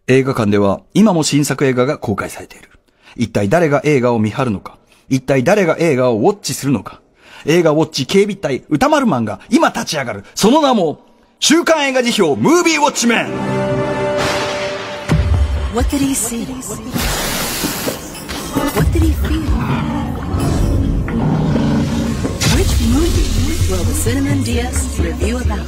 映画館では今も新作映画が公開されている。一体誰が映画を見張るのか。一体誰が映画をウォッチするのか。映画ウォッチ警備隊歌丸マンが今立ち上がる。その名も週刊映画辞表ムービーウォッチメン。 What did he see? What did he feel? Which movie will the Cinnamon DS review about?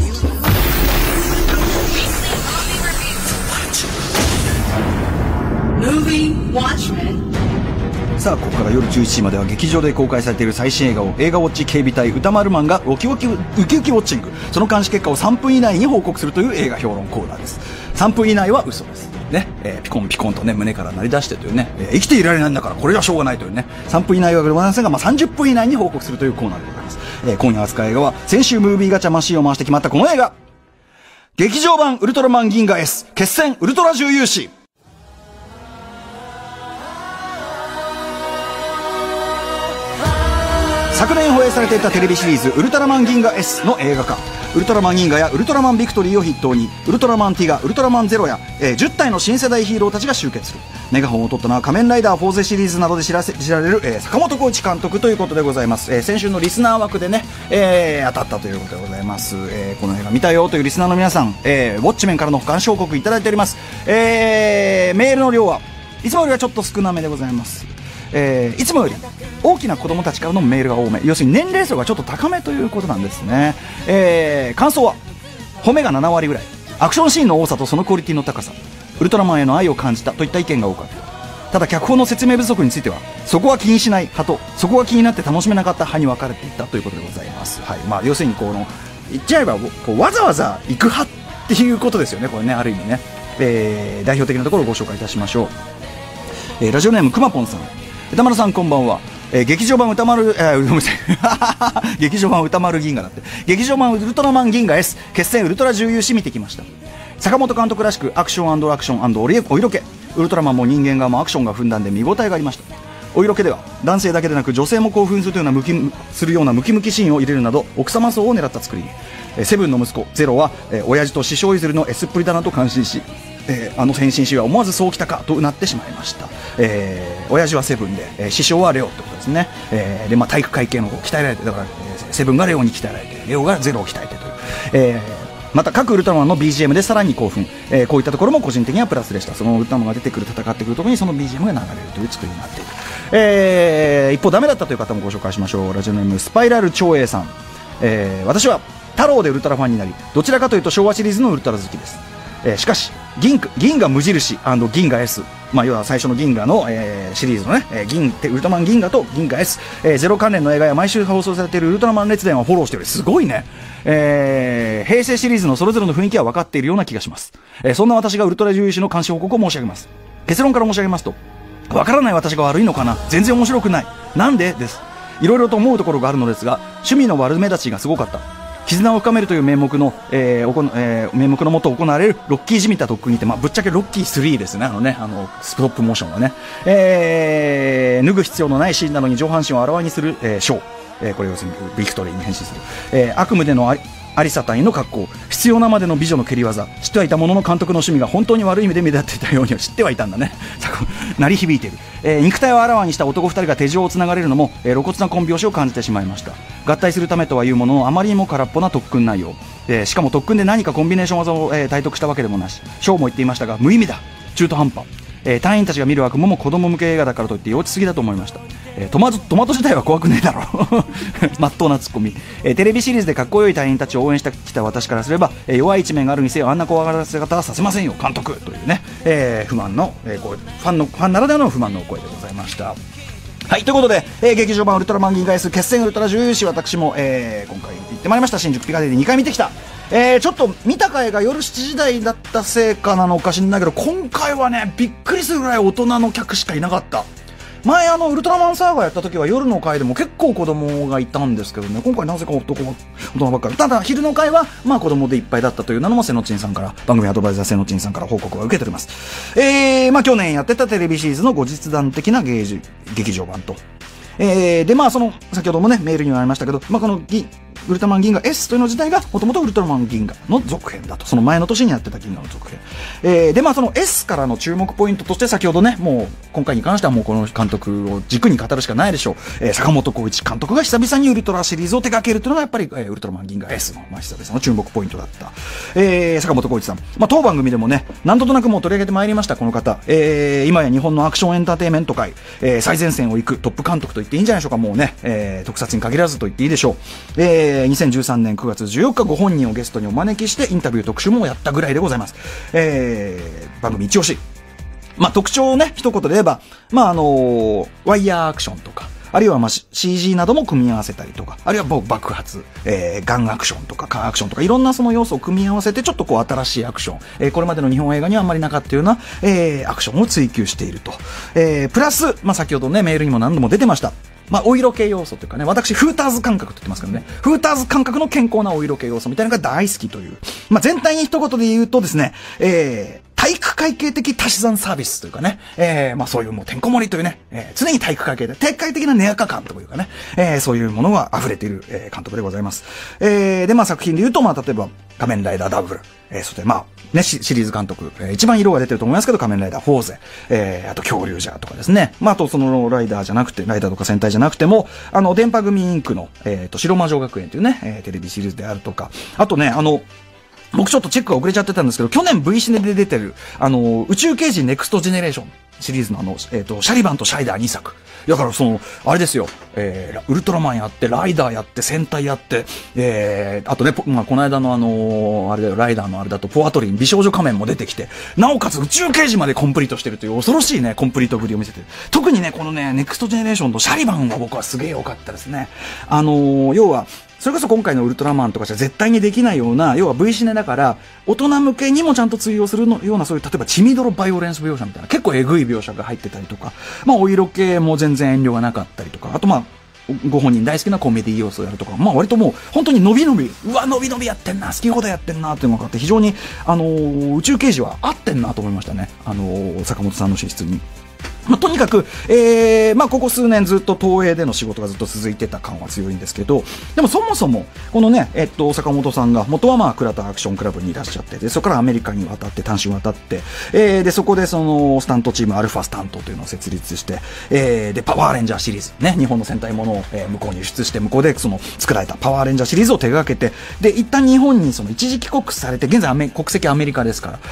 Movie Watchmen。 さあ、ここから夜11時までは劇場で公開されている最新映画を映画ウォッチ警備隊歌丸マンがウキウキウォッチング、その監視結果を3分以内に報告するという映画評論コーナーです。3分以内は嘘ですね。ピコンピコンとね胸から鳴り出してというね、生きていられないんだからこれはしょうがないというね、3分以内はございませんが、30分以内に報告するというコーナーでございます。今夜扱う映画は先週ムービーガチャマシンを回して決まったこの映画、劇場版ウルトラマン銀河 S 決戦ウルトラ重勇士。昨年放映されていたテレビシリーズウルトラマン銀河 S の映画化。ウルトラマン銀河やウルトラマンビクトリーを筆頭にウルトラマンティガ、ウルトラマンゼロや、10体の新世代ヒーローたちが集結する。メガホンを取ったのは仮面ライダーフォーゼシリーズなどで知られる、坂本浩一監督ということでございます。先週のリスナー枠でね、当たったということでございます。この映画見たよというリスナーの皆さん、ウォッチメンからの監視報告いただいております。メールの量はいつもよりはちょっと少なめでございます。いつもより大きな子供たちからのメールが多め、要するに年齢層がちょっと高めということなんですね。感想は褒めが7割ぐらい、アクションシーンの多さとそのクオリティの高さ、ウルトラマンへの愛を感じたといった意見が多かった。ただ脚本の説明不足についてはそこは気にしない派とそこが気になって楽しめなかった派に分かれていたということでございます。はい、まあ、要するに言っちゃえばわざわざ行く派っていうことですよね、これね、ある意味ね。代表的なところをご紹介いたしましょう。ラジオネームくまぽんさん、歌丸さんこんばんは。劇場版歌丸、劇場版歌丸銀河だって、劇場版ウルトラマン銀河 S 決戦ウルトラ重勇士見てきました。坂本監督らしくアクション&アクション&お色気、ウルトラマンも人間側もアクションがふんだんで見応えがありました。お色気では男性だけでなく女性も興奮するようなムキムキシーンを入れるなど奥様層を狙った作りに、セブンの息子ゼロは、親父と師匠譲りの S っぷりだなと感心し、あの変身シーンは思わずそうきたかとうなってしまいました。親父はセブンで、師匠はレオってことですね。で、体育会系の鍛えられて、だから、セブンがレオに鍛えられて、レオがゼロを鍛えてという、また各ウルトラマンの BGM でさらに興奮、こういったところも個人的にはプラスでした。そのウルトラマンが出てくる、戦ってくるところにその BGM が流れるという作りになっている。一方ダメだったという方もご紹介しましょう。ラジオネームスパイラル長英さん、私は太郎でウルトラファンになり、どちらかというと昭和シリーズのウルトラ好きです。しかし銀河無印&銀河 S、要は最初の銀河の、シリーズのね、ウルトラマン銀河と銀河 S、ゼロ関連の映画や毎週放送されているウルトラマン列伝はフォローしている。すごいね。平成シリーズのそれぞれの雰囲気は分かっているような気がします。そんな私がウルトラ重勇士の監視報告を申し上げます。結論から申し上げますと、分からない私が悪いのかな、全然面白くない、なんでです。いろいろと思うところがあるのですが、趣味の悪目立ちがすごかった。絆を深めるという名目のもと行われるロッキーじみた特訓にて、ぶっちゃけロッキー3ですね。ストップモーションはね、脱ぐ必要のないシーンなのに上半身をあらわにする、ショー、これ要するにビクトリーに変身する、悪夢でのアリサ隊の格好、必要なまでの美女の蹴り技、知ってはいたものの監督の趣味が本当に悪い意味で目立っていたようには知ってはいたんだね。鳴り響いている。肉体をあらわにした男2人が手錠をつながれるのも、露骨なコンビ拍子を感じてしまいました。合体するためとはいうもののあまりにも空っぽな特訓内容、しかも特訓で何かコンビネーション技を、体得したわけでもなし、ショーも言っていましたが無意味だ、中途半端。隊員たちが見る悪夢も子供向け映画だからといって幼稚すぎだと思いました。トマト自体は怖くねえだろまっとうなツッコミ。テレビシリーズでかっこよい隊員たちを応援してきた私からすれば、弱い一面があるにせよあんな怖がらせ方はさせませんよ監督というね、不満の、ファンならではの不満の声でございました。はい、ということで、劇場版ウルトラマン銀河 S 決戦ウルトラ重勇士、私も、今回行ってまいりました。新宿ピカデリー2回見てきた。ちょっと見た回が夜7時台だったせいかなのかしんないけど、今回はねびっくりするぐらい大人の客しかいなかった。前ウルトラマンサーガやった時は夜の回でも結構子供がいたんですけどね、今回なぜか大人ばっかり。ただ昼の回は子供でいっぱいだったというのも瀬野珍さんから、番組アドバイザー瀬野珍さんから報告を受けております。去年やってたテレビシリーズの後日談的な劇場版と、で先ほどもねメールにもありましたけど、このウルトラマン銀河 S というの自体がもともとウルトラマン銀河の続編だと。その前の年にやってた銀河の続編。で、まあその S からの注目ポイントとして先ほどね、もう今回に関してはもうこの監督を軸に語るしかないでしょう。坂本浩一監督が久々にウルトラシリーズを手掛けるというのがやっぱり、ウルトラマン銀河 S の、まあ、久々の注目ポイントだった。坂本浩一さん。まあ当番組でもね、何度となくもう取り上げてまいりました、この方。今や日本のアクションエンターテインメント界、最前線を行くトップ監督と言っていいんじゃないでしょうか。もうね、特撮に限らずと言っていいでしょう。2013年9月14日ご本人をゲストにお招きしてインタビュー特集もやったぐらいでございます。番組一押し。まあ、特徴をね、一言で言えば、まあ、ワイヤーアクションとか、あるいはまあ CG なども組み合わせたりとか、あるいは爆発、ガンアクションとかカーアクションとか、いろんなその要素を組み合わせて、ちょっとこう新しいアクション、これまでの日本映画にはあんまりなかったような、アクションを追求していると。プラス、まあ、先ほどね、メールにも何度も出てました。まあ、お色系要素というかね、私、フーターズ感覚と言ってますけどね、フーターズ感覚の健康なお色系要素みたいなのが大好きという。まあ、全体に一言で言うとですね、体育会系的足し算サービスというかね、まあそういうもうてんこ盛りというね、常に体育会系で、体育会的なネアカ感というかね、そういうものが溢れている、監督でございます。で、まあ作品で言うと、まあ例えば、仮面ライダーダブル、そしてまあ、ね、シリーズ監督、一番色が出てると思いますけど、仮面ライダーフォーゼ、あと恐竜ジャーとかですね。まああとそのライダーじゃなくて、ライダーとか戦隊じゃなくても、電波組インクの、白魔女学園というね、テレビシリーズであるとか、あとね、僕ちょっとチェックが遅れちゃってたんですけど、去年 V シネで出てる、宇宙刑事ネクストジェネレーションシリーズのシャリバンとシャイダー2作。だからあれですよ、ウルトラマンやって、ライダーやって、戦隊やって、あとね、まあ、この間のあれだよ、ライダーのあれだと、ポアトリン、美少女仮面も出てきて、なおかつ宇宙刑事までコンプリートしてるという恐ろしいね、コンプリートぶりを見せてる。特にね、このね、ネクストジェネレーションとシャリバンは僕はすげえ良かったですね。要は、それこそ今回のウルトラマンとかじゃ絶対にできないような、要は V シネだから、大人向けにもちゃんと通用するような、そういう、例えば、血みどろバイオレンス描写みたいな、結構エグい描写が入ってたりとか、まあ、お色系も全然遠慮がなかったりとか、あとまあ、ご本人大好きなコメディ要素をやるとか、まあ割ともう、本当に伸び伸びやってんな、好き放題やってんな、っていうのがあって、非常に、宇宙刑事は合ってんなと思いましたね。坂本さんの資質に。まあ、とにかく、まあ、ここ数年ずっと東映での仕事がずっと続いてた感は強いんですけど、でもそもそも、このね、坂本さんが、元はまあ、倉田アクションクラブにいらっしゃって、で、そこからアメリカに渡って、単身渡って、で、そこでその、スタントチーム、アルファスタントというのを設立して、で、パワーレンジャーシリーズ、ね、日本の戦隊ものを、向こうに輸出して、向こうでその、作られたパワーレンジャーシリーズを手掛けて、で、一旦日本にその、一時帰国されて、現在国籍アメリカですから、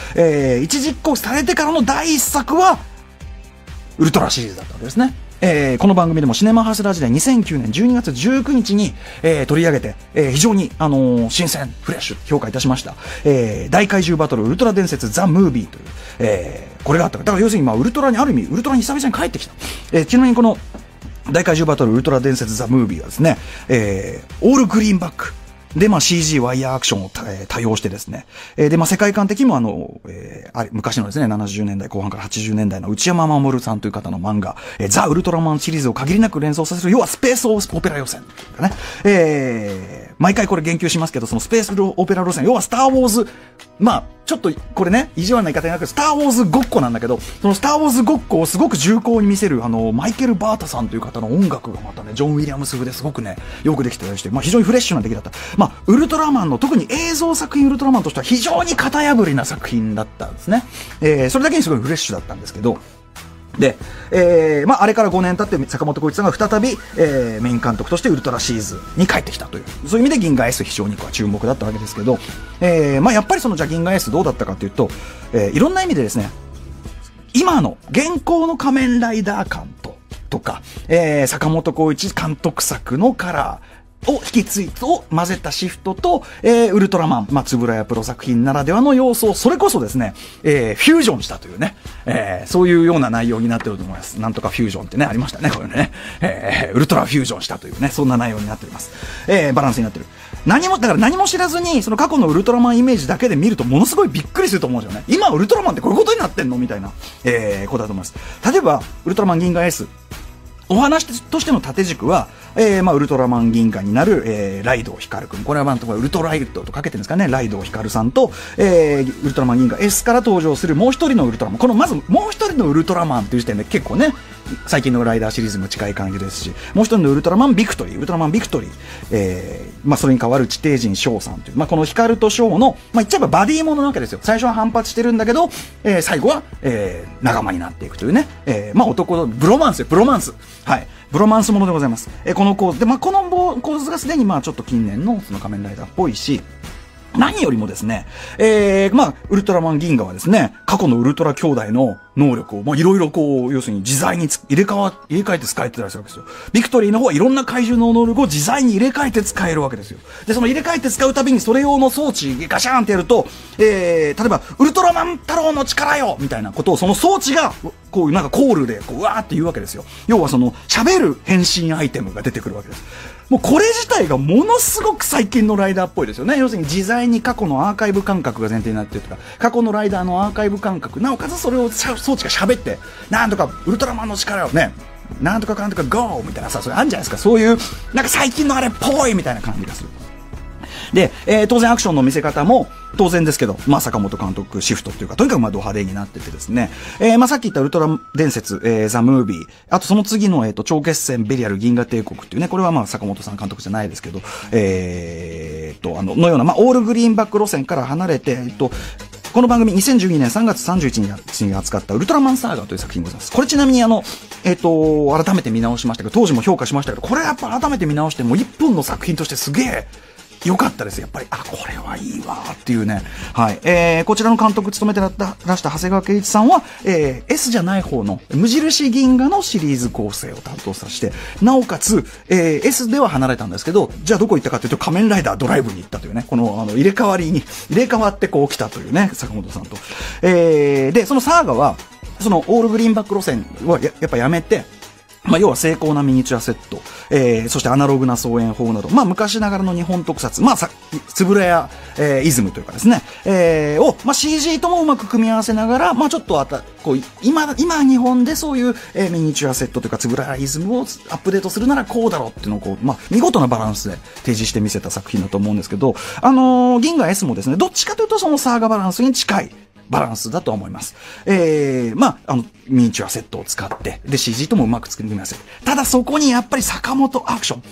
一時帰国されてからの第一作は、ウルトラシリーズだったわけですね。この番組でもシネマハスラー時代2009年12月19日に、取り上げて、非常に、新鮮、フレッシュ、評価いたしました。大怪獣バトルウルトラ伝説ザ・ムービーという、これがあったから、だから要するに、まあ、ウルトラにある意味、ウルトラに久々に帰ってきた。ちなみにこの、大怪獣バトルウルトラ伝説ザ・ムービーはですね、オールグリーンバック。で、まあ CG ワイヤーアクションを多用してですね。で、まあ世界観的にも昔のですね、70年代後半から80年代の内山守さんという方の漫画、ザ・ウルトラマンシリーズを限りなく連想させる、要はスペースオペラ路線というかね。毎回これ言及しますけど、そのスペースオペラ路線、要はスターウォーズ、まあ、ちょっと、これね、意地悪な言い方じゃなくて、スターウォーズごっこなんだけど、そのスターウォーズごっこをすごく重厚に見せる、マイケル・バータさんという方の音楽がまたね、ジョン・ウィリアムス風ですごくね、よくできてたりして、まあ非常にフレッシュな出来だった。まあ、ウルトラマンの、特に映像作品ウルトラマンとしては非常に型破りな作品だったんですね。それだけにすごいフレッシュだったんですけど、で、まあ、あれから5年経って坂本浩一さんが再び、メイン監督としてウルトラシリーズに帰ってきたという、そういう意味で銀河 S 非常に注目だったわけですけど、まあ、やっぱりそのじゃあ銀河 S どうだったかというと、いろんな意味でですね、今の現行の仮面ライダー感とか、坂本浩一監督作のカラー、を引き継いと混ぜたシフトと、ウルトラマン、まあ、つぶらやプロ作品ならではの要素をそれこそですね、フュージョンしたというね、そういうような内容になっていると思います。なんとかフュージョンってね、ありましたね、これね。ウルトラフュージョンしたというね、そんな内容になっております。バランスになってる。だから何も知らずに、その過去のウルトラマンイメージだけで見るとものすごいびっくりすると思うんですよね。今ウルトラマンってこういうことになってんのみたいな、ことだと思います。例えば、ウルトラマン銀河 S。 お話としての縦軸は、ウルトラマン銀河になる、ライドウヒカル君。これはウルトライドとかけてるんですかね。ライドウヒカルさんと、ウルトラマン銀河 S から登場するもう一人のウルトラマン。このまずもう一人のウルトラマンという時点で結構ね、最近のライダーシリーズも近い感じですし、もう一人のウルトラマンビクトリー、それに代わる地底人ショーさんという、このヒカルとショーの、言っちゃえばバディものなわけですよ。最初は反発してるんだけど、最後は、仲間になっていくというね、男のブロマンス。はい。ブロマンスものでございます。この構図で、この構図がすでにちょっと近年のその仮面ライダーっぽいし、何よりもですね、ウルトラマン銀河はですね、過去のウルトラ兄弟の能力を、いろいろ要するに自在に入れ替えて使えてたりするわけですよ。ビクトリーの方はいろんな怪獣の能力を自在に入れ替えて使えるわけですよ。で、その入れ替えて使うたびにそれ用の装置ガシャーンってやると、例えば、ウルトラマン太郎の力よみたいなことをその装置が、コールで、うわーって言うわけですよ。要は喋る変身アイテムが出てくるわけです。もうこれ自体がものすごく最近のライダーっぽいですよね。要するに自在に過去のアーカイブ感覚が前提になっているとか、過去のライダーのアーカイブ感覚、なおかつそれを装置が喋って、なんとかウルトラマンの力をね、なんとかかんとかゴーみたいなさ、それあるんじゃないですか。そういう、最近のあれっぽいみたいな感じがする。で、当然アクションの見せ方も当然ですけど、坂本監督シフトというか、とにかくド派手になっててですね、さっき言ったウルトラ伝説、ザ・ムービー、あとその次の、超決戦ベリアル銀河帝国っていうね、これは坂本さん監督じゃないですけど、のような、オールグリーンバック路線から離れて、この番組2012年3月31日に扱ったウルトラマンサーガという作品ございます。これちなみに改めて見直しましたけど、当時も評価しましたけど、これやっぱ改めて見直しても一本の作品としてすげえ良かったです。やっぱり、これはいいわっていうね。はい。こちらの監督務めてらした長谷川圭一さんは、S じゃない方の無印銀河のシリーズ構成を担当させて、なおかつ、S では離れたんですけど、じゃあどこ行ったかというと仮面ライダードライブに行ったというね、この、入れ替わって来たというね、坂本さんと。で、そのサーガは、そのオールグリーンバック路線はやっぱやめて、要は精巧なミニチュアセット、そしてアナログな操演法など、昔ながらの日本特撮、つぶらや、イズムというかですね、を、CG ともうまく組み合わせながら、ちょっと今日本でそういう、ミニチュアセットというかつぶらやイズムをアップデートするならこうだろうっていうのを見事なバランスで提示してみせた作品だと思うんですけど、銀河 S もですね、どっちかというとそのサーガバランスに近い、バランスだと思います。ミニチュアセットを使って、で、CG ともうまく組み合わせて。ただそこにやっぱり坂本アクション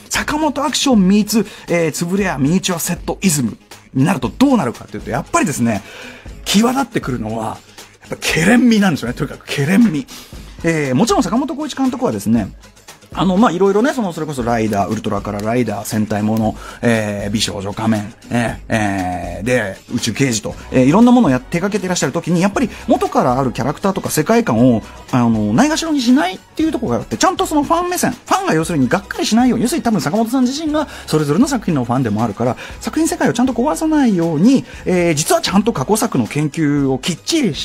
meets、つぶれやミニチュアセットイズムになるとどうなるかというと、やっぱりですね、際立ってくるのは、やっぱケレン味なんですよね。とにかくケレン味。もちろん坂本浩一監督はですね、いろいろね、それこそライダー、ウルトラからライダー、戦隊もの、美少女仮面、で、宇宙刑事と、いろんなものを手掛けていらっしゃるときに、やっぱり元からあるキャラクターとか世界観を、ないがしろにしないっていうところがあって、ちゃんとそのファン目線、ファンが要するにがっかりしないように、要するに多分坂本さん自身がそれぞれの作品のファンでもあるから、作品世界をちゃんと壊さないように、実はちゃんと過去作の研究をきっちりして、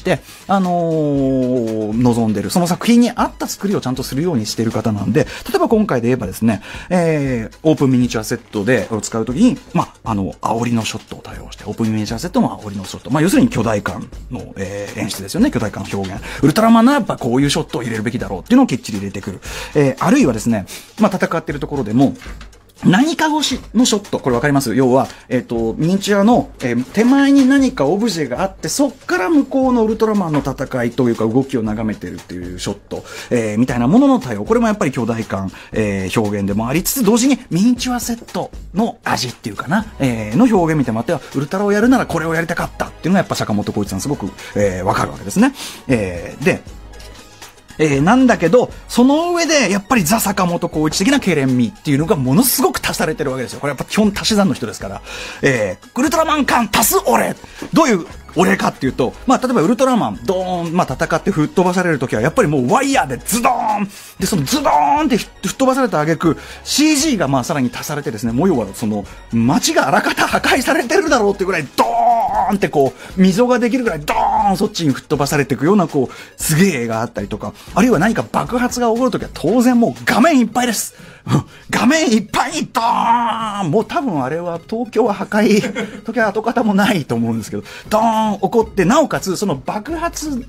望んでる。その作品に合った作りをちゃんとするようにしている方なんで、例えば今回で言えばですね、オープンミニチュアセットで使うときに、煽りのショットを対応して、オープンミニチュアセットも煽りのショット。要するに巨大感の、演出ですよね。巨大感表現。ウルトラマンならやっぱこういうショットを入れるべきだろうっていうのをきっちり入れてくる。あるいはですね、戦っているところでも、何か越しのショット、これわかります？要は、ミニチュアの、手前に何かオブジェがあって、そっから向こうのウルトラマンの戦いというか動きを眺めてるっていうショット、みたいなものの対応。これもやっぱり巨大感、表現でもありつつ、同時にミニチュアセットの味っていうかな、の表現見てもらっては、ウルトラをやるならこれをやりたかったっていうのがやっぱ坂本浩一さんすごく、わかるわけですね。で、なんだけど、その上で、やっぱりザ・坂本浩一的なケレン味っていうのがものすごく足されてるわけですよ。これやっぱ基本足し算の人ですから。ウルトラマン感足す俺どういう俺かっていうと、例えばウルトラマン、ドーン、戦って吹っ飛ばされるときは、やっぱりもうワイヤーでズドーンで、そのズドーンって吹っ飛ばされた挙句、CG がさらに足されてですね、模様は街があらかた破壊されてるだろうっていうぐらい、ドーンって溝ができるぐらい、ドーンそっちに吹っ飛ばされていくような、すげえ絵があったりとか、あるいは何か爆発が起こるときは当然もう画面いっぱいです。画面いっぱいにドーンもう多分あれは東京は破壊時は跡形もないと思うんですけど、ドーン起こって、なおかつその爆発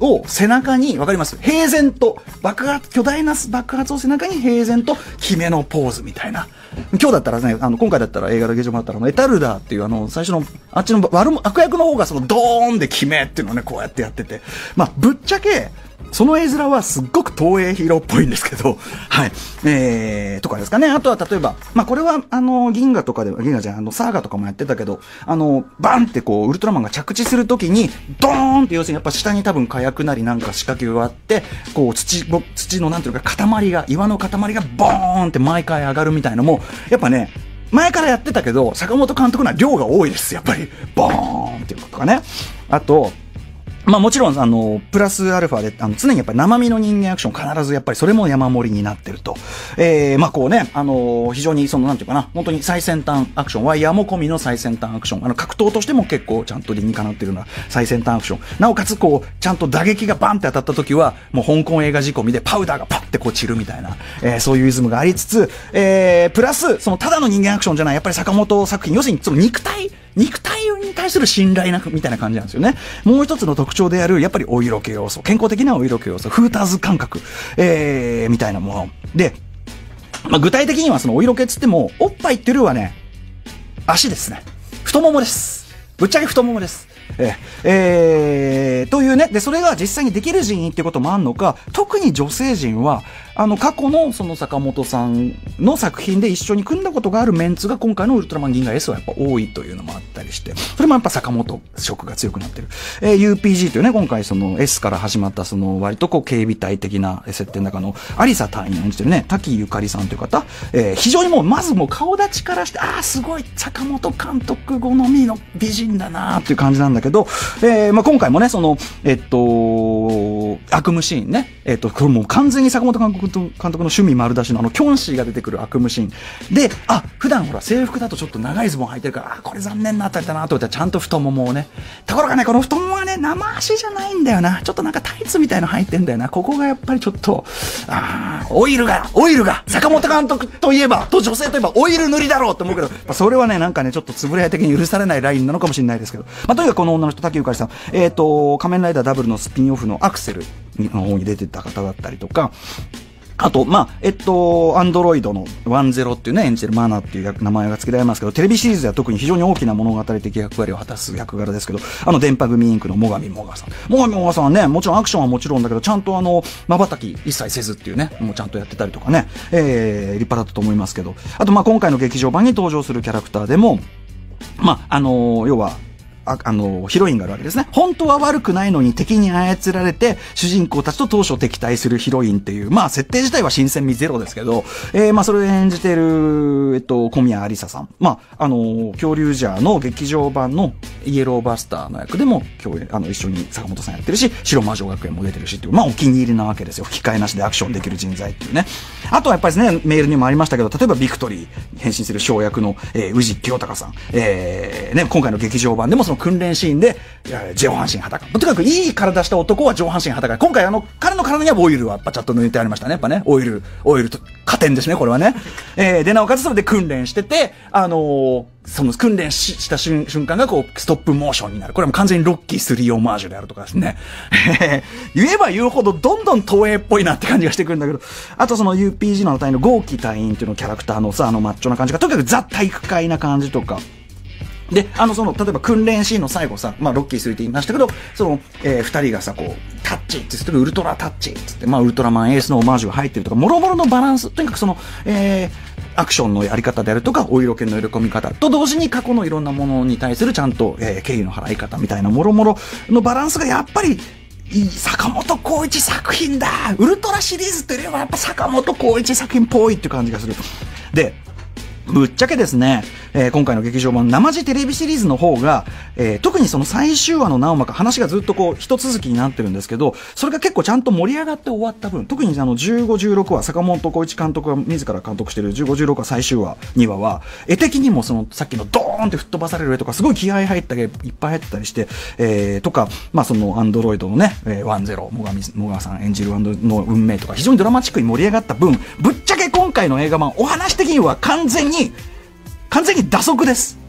を背中に、わかります？平然と、巨大な爆発を背中に平然と、決めのポーズみたいな。今日だったらね、今回だったら映画だけじゃもらったら、エタルダーっていう最初の、あっちの悪役の方がドーンで決めっていうのをね、こうやってやってて。まあ、ぶっちゃけ、その絵面はすっごく東映ヒーローっぽいんですけど、はい。とかですかね。あとは例えば、まあ、これは、銀河とかで、銀河じゃん、サーガとかもやってたけど、バンってこう、ウルトラマンが着地するときに、ドーンって要するにやっぱ下に多分火薬なりなんか仕掛けがあって、こう、土のなんていうか塊が、岩の塊がボーンって毎回上がるみたいのも、やっぱね、前からやってたけど、坂本監督のは量が多いです。やっぱり、ボーンっていうことかね。あと、まあもちろん、プラスアルファで、常にやっぱり生身の人間アクション必ずやっぱりそれも山盛りになってると。まあこうね、非常になんていうかな、本当に最先端アクション、ワイヤーも込みの最先端アクション、格闘としても結構ちゃんと理にかなってるような最先端アクション。なおかつこう、ちゃんと打撃がバンって当たった時は、もう香港映画仕込みでパウダーがパッてこう散るみたいな、そういうイズムがありつつ、プラス、ただの人間アクションじゃない、やっぱり坂本作品、要するに肉体に対する信頼みたいな感じなんですよね。もう一つの特徴である、やっぱりお色気要素、健康的なお色気要素、フーターズ感覚、みたいなもの。で、まあ、具体的にはお色気っつっても、おっぱいっていうよりはね、足ですね。太ももです。ぶっちゃけ太ももです。というね。で、それが実際にできる人員ってこともあんのか、特に女性陣は、過去の坂本さんの作品で一緒に組んだことがあるメンツが今回のウルトラマン銀河 S はやっぱ多いというのもあったりして、それもやっぱ坂本色が強くなってる。UPG というね、今回S から始まった割とこう警備隊的な設定の中の有沙隊員を演じてるね、滝ゆかりさんという方、非常にまず顔立ちからして、すごい坂本監督好みの美人だなっていう感じなんだけど、まあ、今回もね、悪夢シーンね、これもう完全に坂本監督の趣味丸出しのキョンシーが出てくる悪夢シーンで、普段ほら制服だとちょっと長いズボン履いてるから、これ残念なあたりだなと思ったらちゃんと太ももをね、ところがね、この太ももはね、生足じゃないんだよな、ちょっとなんかタイツみたいの履いてんだよな、ここがやっぱりちょっとオイルが坂本監督といえば、女性といえばオイル塗りだろうと思うけど、それはね、なんかね、ちょっとつぶれ合い的に許されないラインなのかもしれないですけど、まあ、とにかくこの女の人、滝ゆかりさん、仮面ライダーダブルのスピンオフのアクセルの方に出てた方だったりとか、あと、まあ、アンドロイドの10っていうね、演じてるマナっていう名前が付けられますけど、テレビシリーズでは特に非常に大きな物語的役割を果たす役柄ですけど、電波組インクの最上もがさん。最上もがさんはね、もちろんアクションはもちろんだけど、ちゃんと瞬き一切せずっていうね、もうちゃんとやってたりとかね、立派だったと思いますけど、あと、まあ、今回の劇場版に登場するキャラクターでも、まあ、要は、ヒロインがあるわけですね。本当は悪くないのに敵に操られて、主人公たちと当初敵対するヒロインっていう、まあ、設定自体は新鮮味ゼロですけど、まあ、それを演じている、小宮有沙さん。まあ、恐竜ジャーの劇場版のイエローバスターの役でも、一緒に坂本さんやってるし、白魔女学園も出てるしっていう、まあ、お気に入りなわけですよ。吹き替えなしでアクションできる人材っていうね。あとはやっぱりですね、メールにもありましたけど、例えばビクトリーに変身する小役の、宇治清隆さん。ね、今回の劇場版でも訓練シーンで、上半身裸。とにかくいい体した男は上半身裸。今回彼の体にはオイルはやっぱちゃんと塗ってありましたね。やっぱね、オイルと、加点ですね、これはね。で、なおかつそれで訓練してて、その訓練した瞬間がこう、ストップモーションになる。これも完全にロッキー3オマージュであるとかですね。言えば言うほどどんどん東映っぽいなって感じがしてくるんだけど、あとUPG の隊員の豪輝隊員っていうのキャラクターのさ、マッチョな感じが、とにかくザ体育会な感じとか、で、例えば訓練シーンの最後さ、まあ、ロッキー3って言いましたけど、二人がさ、こう、タッチって言ってるウルトラタッチって言って、まあ、ウルトラマンエースのオマージュが入ってるとか、もろもろのバランス、とにかくアクションのやり方であるとか、お色気の入れ込み方と同時に過去のいろんなものに対するちゃんと、敬意の払い方みたいなもろもろのバランスがやっぱり、坂本浩一作品だ、ウルトラシリーズっていうよりはやっぱ坂本浩一作品っぽいっていう感じがする。で、ぶっちゃけですね、今回の劇場版生地テレビシリーズの方が、特にその最終話の何話か話がずっとこう一続きになってるんですけど、それが結構ちゃんと盛り上がって終わった分、特に15、16話、坂本浩一監督が自ら監督している15、16話最終話2話は、絵的にもさっきのドーンって吹っ飛ばされる絵とかすごい気合入った絵いっぱい入ってたりして、とか、まあアンドロイドのね、10、もがさん演じるの運命とか非常にドラマチックに盛り上がった分、ぶっちゃけ今回の映画版、お話的には完全に打足です。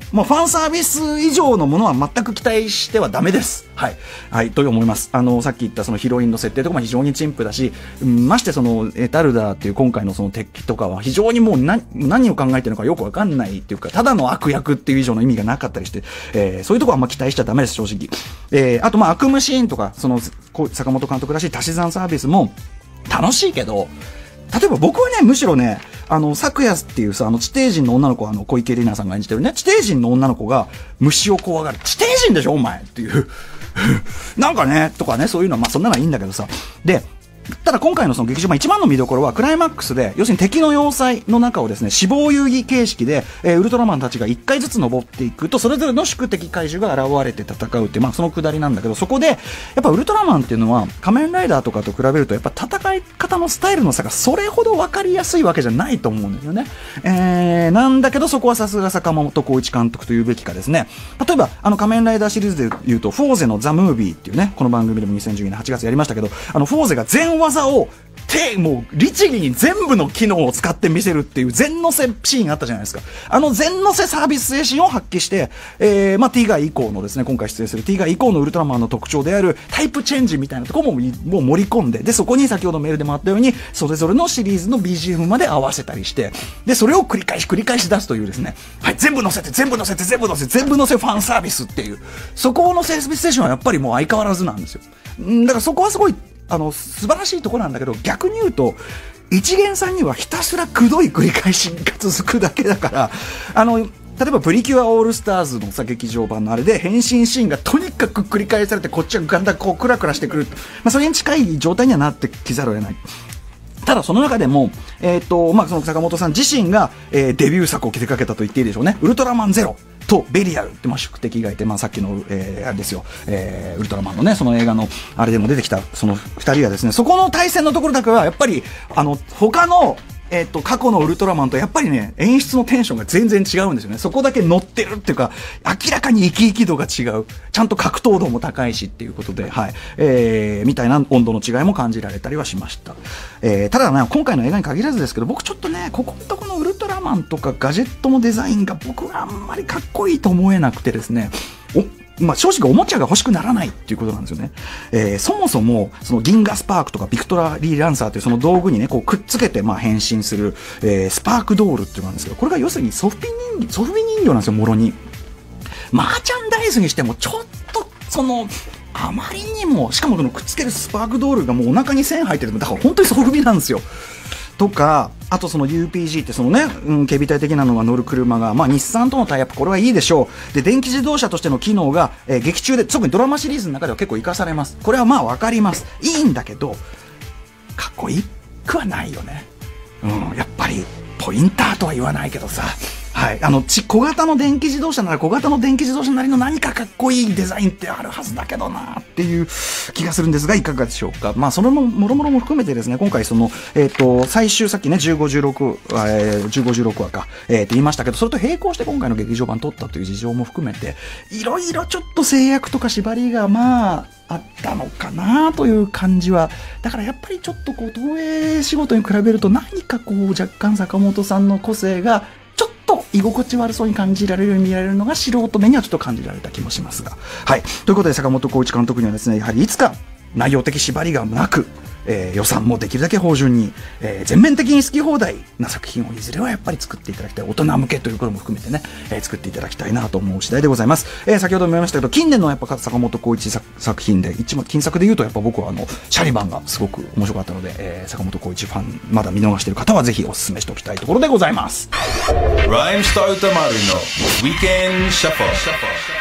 ファンサービス以上のものは全く期待してはダメです。はい、はい、と思います。さっき言ったそのヒロインの設定とかも非常に陳腐だし、ましてそのエタルダーっていう今回のその敵とかは非常にもう何を考えてるのかよくわかんないっていうか、ただの悪役っていう以上の意味がなかったりして、そういうところはあんま期待しちゃダメです、正直。あと悪夢シーンとか、その坂本監督らしい足し算サービスも楽しいけど、例えば僕はね、むしろね、昨夜っていうさ、地底人の女の子、小池里奈さんが演じてるね、地底人の女の子が虫を怖がる。地底人でしょお前っていう。なんかね、とかね、そういうのは、まあそんなのはいいんだけどさ。で、ただ今回のその劇場版一番の見どころはクライマックスで、要するに敵の要塞の中をですね、死亡遊戯形式で、ウルトラマンたちが1回ずつ登っていくと、それぞれの宿敵怪獣が現れて戦うっていう、まあそのくだりなんだけど、そこで、やっぱウルトラマンっていうのは仮面ライダーとかと比べると、やっぱ戦い方のスタイルの差がそれほど分かりやすいわけじゃないと思うんですよね。なんだけどそこはさすが坂本浩一監督というべきかですね。例えば、仮面ライダーシリーズで言うと、フォーゼのザ・ムービーっていうね、この番組でも2012年8月やりましたけど、フォーゼが全技をもう律儀に全部の機能を使って見せるっていう全乗せシーンあったじゃないですか。全乗せサービス精神を発揮して、まあ、ティガー以降のですね、今回出演するティガー以降のウルトラマンの特徴であるタイプチェンジみたいなところももう盛り込んで、でそこに先ほどメールでもあったようにそれぞれのシリーズの BGM まで合わせたりして、でそれを繰り返し出すというですね、はい、全部乗せて全部乗せファンサービスっていう、そこのサービス精神はやっぱりもう相変わらずなんですよ。だからそこはすごい素晴らしいところなんだけど、逆に言うと一元さんにはひたすらくどい繰り返しが続くだけだから、例えばプリキュアオールスターズのさ劇場版のあれで変身シーンがとにかく繰り返されて、こっちがだんだんこうクラクラしてくる、まあ、それに近い状態にはなってきざるを得ない。ただその中でも、まあ、その坂本さん自身が、デビュー作を手掛けたと言っていいでしょうね。ウルトラマンゼロとベリアルって、まあ、宿敵がいて、まあ、さっきの、あれですよ、ウルトラマンのね、その映画のあれでも出てきたその2人はですね、そこの対戦のところだけはやっぱり他の過去のウルトラマンとやっぱりね、演出のテンションが全然違うんですよね。そこだけ乗ってるっていうか、明らかに生き生き度が違う。ちゃんと格闘度も高いしっていうことで、はい。みたいな温度の違いも感じられたりはしました。ただね、今回の映画に限らずですけど、僕ちょっとね、ここのとこのウルトラマンとかガジェットのデザインが僕はあんまりかっこいいと思えなくてですね、まあ、正直おもちゃが欲しくならないっていうことなんですよね。そもそもその銀河スパークとかビクトラリー・ランサーというその道具にねこうくっつけてまあ変身する、スパークドールっていうのがあるんですけど、これが要するにソフビ人形なんですよ。もろにマーチャンダイズにしてもちょっとそのあまりにも、しかもそのくっつけるスパークドールがもうお腹に線入ってる、だから本当にソフビなんですよ。とか、あとその UPG ってそのね、警備隊的なのが乗る車が、まあ日産とのタイアップ、これはいいでしょう。で、電気自動車としての機能が、劇中で、特にドラマシリーズの中では結構活かされます。これはまあわかります。いいんだけど、かっこいいくはないよね。やっぱり、ポインターとは言わないけどさ、はい、小型の電気自動車なら小型の電気自動車なりの何かかっこいいデザインってあるはずだけどなっていう気がするんですが、いかがでしょうか。まあそれももろもろも含めてですね、今回その最終さっきね15、16話かって言いましたけど、それと並行して今回の劇場版撮ったという事情も含めて、いろいろちょっと制約とか縛りがまああったのかなという感じは、だからやっぱりちょっとこう東映仕事に比べると何かこう若干坂本さんの個性がちょっと居心地悪そうに感じられるように見られるのが素人目にはちょっと感じられた気もしますが、はい、ということで坂本浩一監督にはですね、やはりいつか内容的縛りがなく、予算もできるだけ芳醇に、全面的に好き放題な作品をいずれはやっぱり作っていただきたい、大人向けということも含めてね、作っていただきたいなと思う次第でございます。先ほども言いましたけど、近年のやっぱ坂本浩一作品で一番金作で言うとやっぱ僕はシャリバンがすごく面白かったので、坂本浩一ファンまだ見逃している方はぜひお勧めしておきたいところでございます。 ライムスター歌丸のウィーケンドシャッフル。